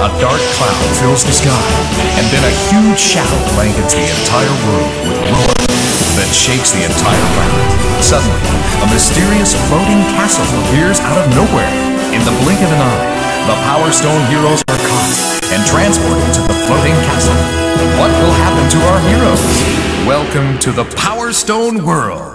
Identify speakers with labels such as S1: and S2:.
S1: A dark cloud fills the sky, and then a huge shadow blankets the entire room with roar that shakes the entire land. Suddenly, a mysterious floating castle appears out of nowhere. In the blink of an eye, the Power Stone heroes are caught and transported to the floating castle. What will happen to our heroes? Welcome to the Power Stone world.